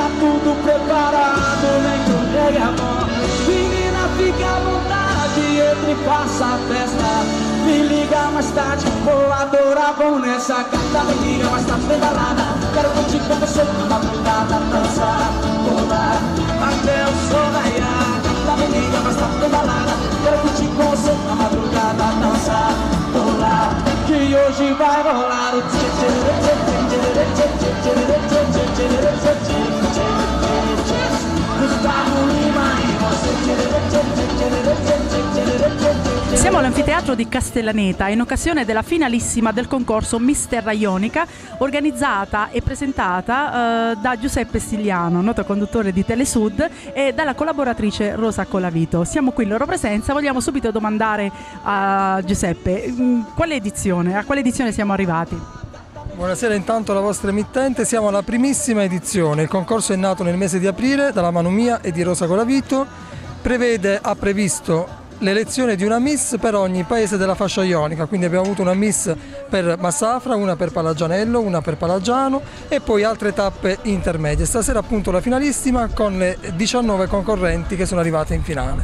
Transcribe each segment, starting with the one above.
tá tudo preparado, nem troquei amor. Menina, fica à vontade, entre e faça a festa. Me liga mais tarde, vou adorar, vão nessa carta. Me liga mais tarde, vem balada. Quero curtir com você na madrugada, dançar, pular, até o sol raiar. Me liga mais tarde, vem balada. Quero curtir com você na madrugada, dançar, pular, que hoje vai rolar o Gustavo Lima e você. Siamo all'anfiteatro di Castellaneta in occasione della finalissima del concorso Miss Terra Ionica, organizzata e presentata da Giuseppe Stigliano, noto conduttore di Telesud, e dalla collaboratrice Rosa Colavito. Siamo qui in loro presenza, vogliamo subito domandare a Giuseppe a quale edizione siamo arrivati? Buonasera intanto alla vostra emittente, siamo alla primissima edizione. Il concorso è nato nel mese di aprile dalla mano mia e di Rosa Colavito, ha previsto l'elezione di una Miss per ogni paese della fascia ionica, quindi abbiamo avuto una Miss per Massafra, una per Palagianello, una per Palagiano e poi altre tappe intermedie. Stasera appunto la finalissima con le 19 concorrenti che sono arrivate in finale.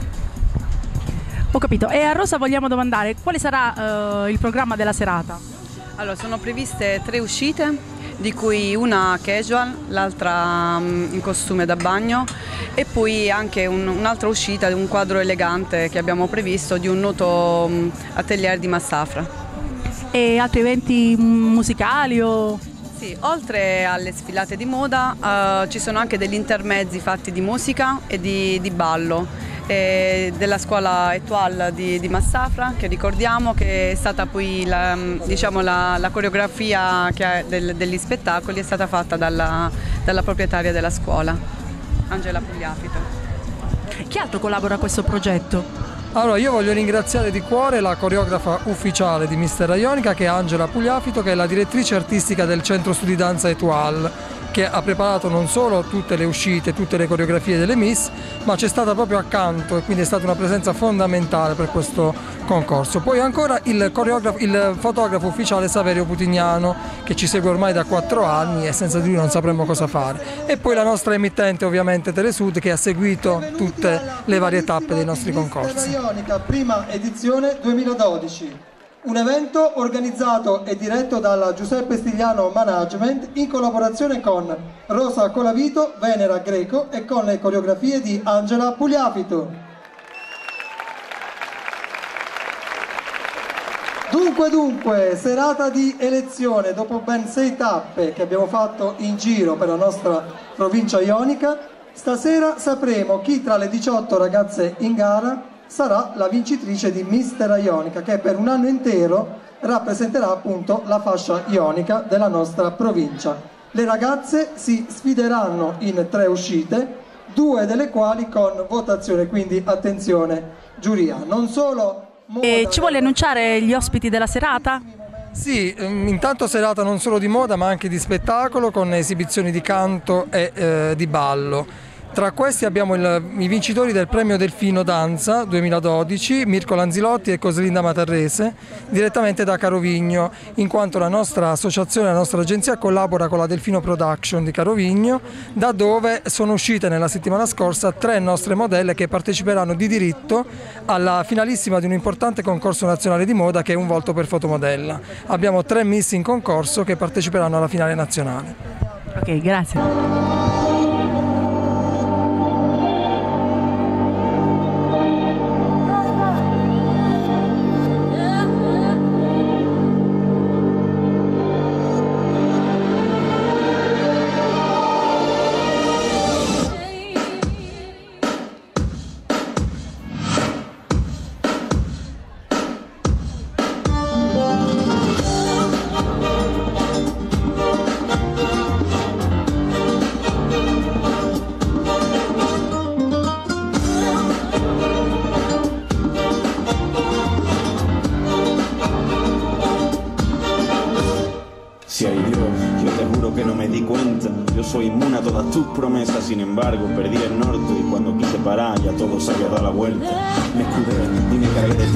Ho capito, e a Rosa vogliamo domandare quale sarà il programma della serata? Allora, sono previste 3 uscite, di cui una casual, l'altra in costume da bagno e poi anche un'altra uscita di un quadro elegante che abbiamo previsto di un noto atelier di Massafra. E altri eventi musicali o... Sì, oltre alle sfilate di moda ci sono anche degli intermezzi fatti di musica e di ballo. Della scuola Etoile di Massafra, che ricordiamo che è stata poi la coreografia degli spettacoli è stata fatta dalla proprietaria della scuola, Angela Pugliafito. Chi altro collabora a questo progetto? Allora, io voglio ringraziare di cuore la coreografa ufficiale di Miss Terra Ionica, che è Angela Pugliafito, che è la direttrice artistica del Centro Studi Danza Etoile, che ha preparato non solo tutte le uscite, tutte le coreografie delle Miss, ma c'è stata proprio accanto e quindi è stata una presenza fondamentale per questo concorso. Poi ancora il fotografo ufficiale Saverio Putignano, che ci segue ormai da 4 anni e senza di lui non sapremmo cosa fare. E poi la nostra emittente ovviamente Telesud, che ha seguito tutte le varie tappe dei nostri concorsi. Miss Terra Ionica, prima edizione 2012. Un evento organizzato e diretto dalla Giuseppe Stigliano Management in collaborazione con Rosa Colavito, Venera Greco e con le coreografie di Angela Pugliafito. Dunque, serata di elezione dopo ben 6 tappe che abbiamo fatto in giro per la nostra provincia ionica. Stasera sapremo chi tra le 18 ragazze in gara sarà la vincitrice di Miss Terra Ionica, che per un anno intero rappresenterà appunto la fascia ionica della nostra provincia. Le ragazze si sfideranno in 3 uscite, 2 delle quali con votazione, quindi attenzione giuria. Non solo E ci vuole annunciare gli ospiti della serata? Sì, intanto serata non solo di moda ma anche di spettacolo, con esibizioni di canto e di ballo. Tra questi abbiamo i vincitori del premio Delfino Danza 2012, Mirko Lanzilotti e Coslinda Matarrese, direttamente da Carovigno, in quanto la nostra associazione, la nostra agenzia collabora con la Delfino Production di Carovigno, da dove sono uscite nella settimana scorsa 3 nostre modelle che parteciperanno di diritto alla finalissima di un importante concorso nazionale di moda che è Un volto per fotomodella. Abbiamo 3 miss in concorso che parteciperanno alla finale nazionale. Ok, grazie. Si hay Dios, yo te juro que no me di cuenta. Yo soy inmune a todas tus promesas, sin embargo perdí el norte y cuando quise parar ya todo se había dado la vuelta. Me escudé y me cargué de ti.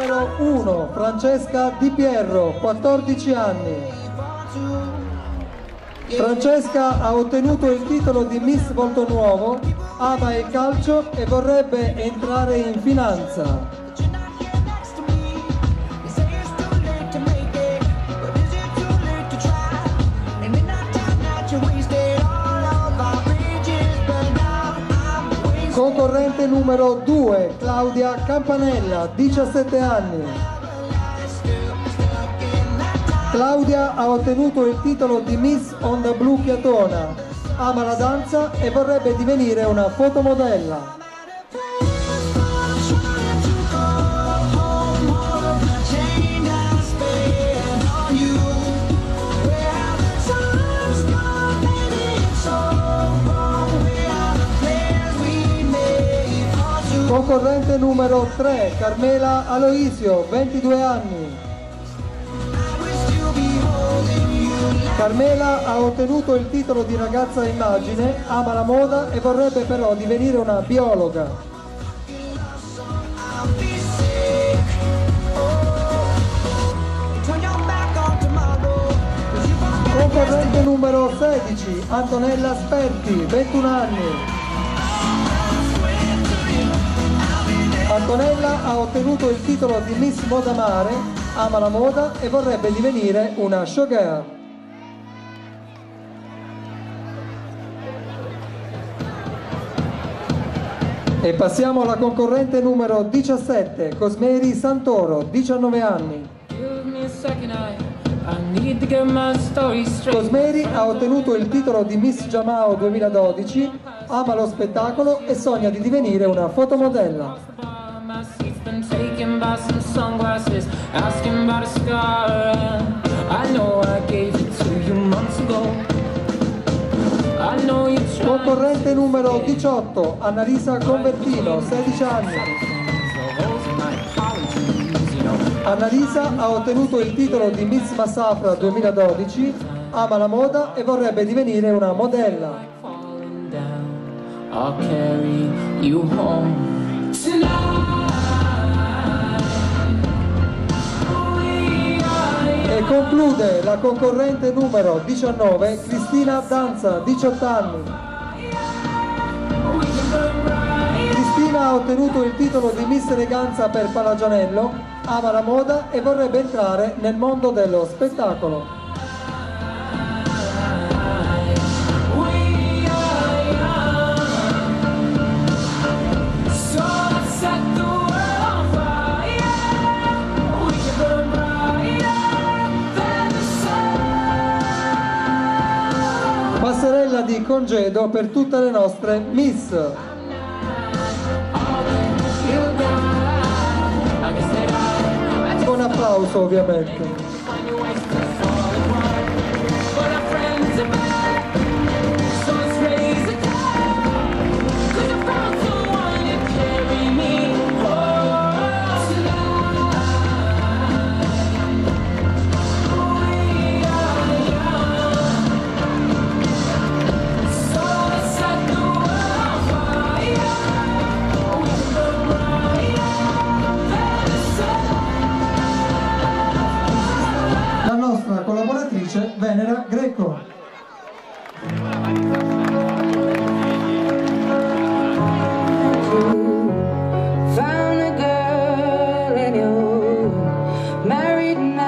numero 1, Francesca Di Pierro, 14 anni. Francesca ha ottenuto il titolo di Miss Volto Nuovo, ama il calcio e vorrebbe entrare in finanza. Concorrente numero 2, Claudia Campanella, 17 anni. Claudia ha ottenuto il titolo di Miss Onda Blu Chiatona, ama la danza e vorrebbe divenire una fotomodella. Concorrente numero 3, Carmela Aloisio, 22 anni. Carmela ha ottenuto il titolo di ragazza immagine, ama la moda e vorrebbe però divenire una biologa. Concorrente numero 16, Antonella Sperti, 21 anni. Antonella ha ottenuto il titolo di Miss Moda Mare, ama la moda e vorrebbe divenire una showgirl. E passiamo alla concorrente numero 17, Cosmeri Santoro, 19 anni. Cosmeri ha ottenuto il titolo di Miss Jamao 2012, ama lo spettacolo e sogna di divenire una fotomodella. Taken by some sunglasses, asking about a scar. I know I gave it to you months ago. I know you tried. Concorrente numero 18, Annalisa Convertino, 16 anni. Annalisa ha ottenuto il titolo di Miss Massafra 2012, ama la moda e vorrebbe divenire una modella. I'll carry you home tonight. E conclude la concorrente numero 19, Cristina Danza, 18 anni. Cristina ha ottenuto il titolo di Miss Eleganza per Palagianello, ama la moda e vorrebbe entrare nel mondo dello spettacolo. Passerella di congedo per tutte le nostre Miss. Un applauso ovviamente. Collaboratrice Venera Greco. Found a girl and you're married now.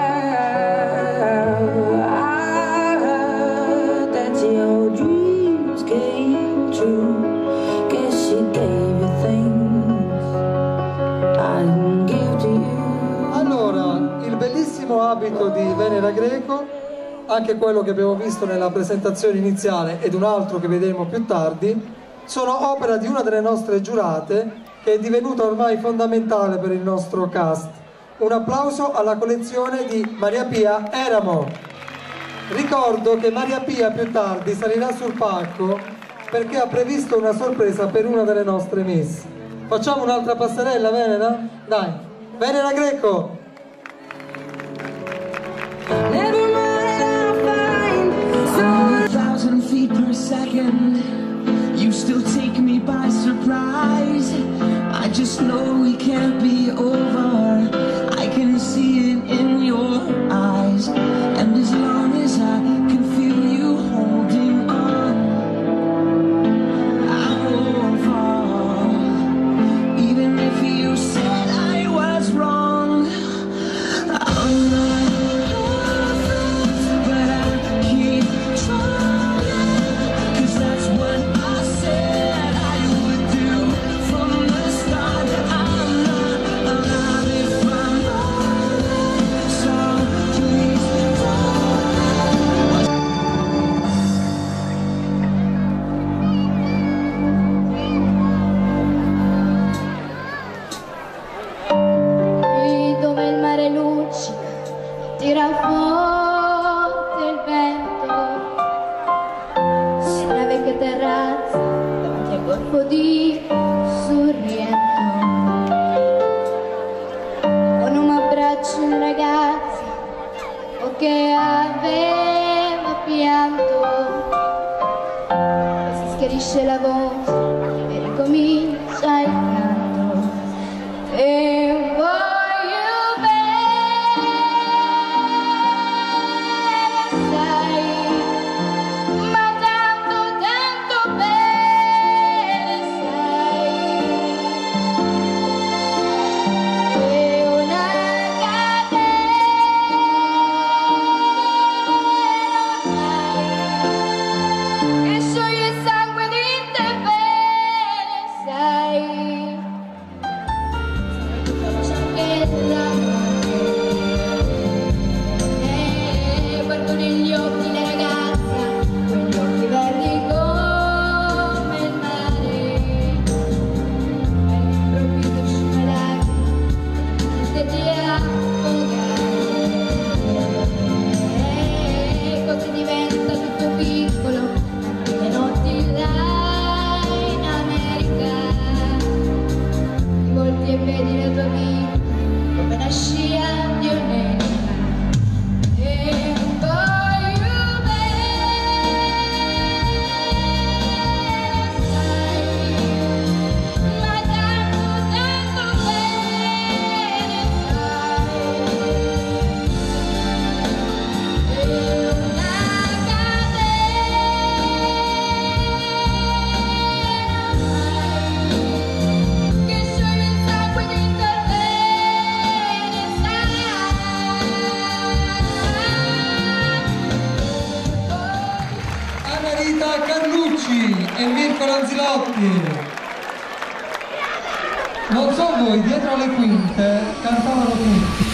I heard that your dreams came true. Guess she gave you things I didn't give to you. Allora, il bellissimo abito di Venera Greco, anche quello che abbiamo visto nella presentazione iniziale ed un altro che vedremo più tardi, sono opera di una delle nostre giurate che è divenuta ormai fondamentale per il nostro cast. Un applauso alla collezione di Maria Pia Eramo. Ricordo che Maria Pia più tardi salirà sul palco perché ha previsto una sorpresa per una delle nostre Miss. Facciamo un'altra passerella, Venera? Dai, Venera Greco! Never mind, I'll find someone. 1,000 feet per second, you still take me by surprise. I just know we can't be over. terrazza davanti al golfo di Sorrento, con un abbraccio un ragazzo che aveva pianto, poi si schiarisce la voce e ricomincia il canto. E voglio bene, sai, ma tanto, tanto bene, sai, è una catena che scioglie il sangue di te bene, sai. Guardo negli occhi la ragazza, quegli occhi verdi come il mare, all'improvviso uscì una lacrima e ti affogare. Cosa diventa tutto piccolo anche le notti là in America, ti volti e vedi la tua vita come una scia di un'enigma. E voglio bene, sai, ma tanto, tanto bene, sai, è una catena che scioglie il sangue di te bene, sai. Anna Rita Carlucci e Mirko Lanzilotti. Non so voi, dietro le quinte cantavano tutti.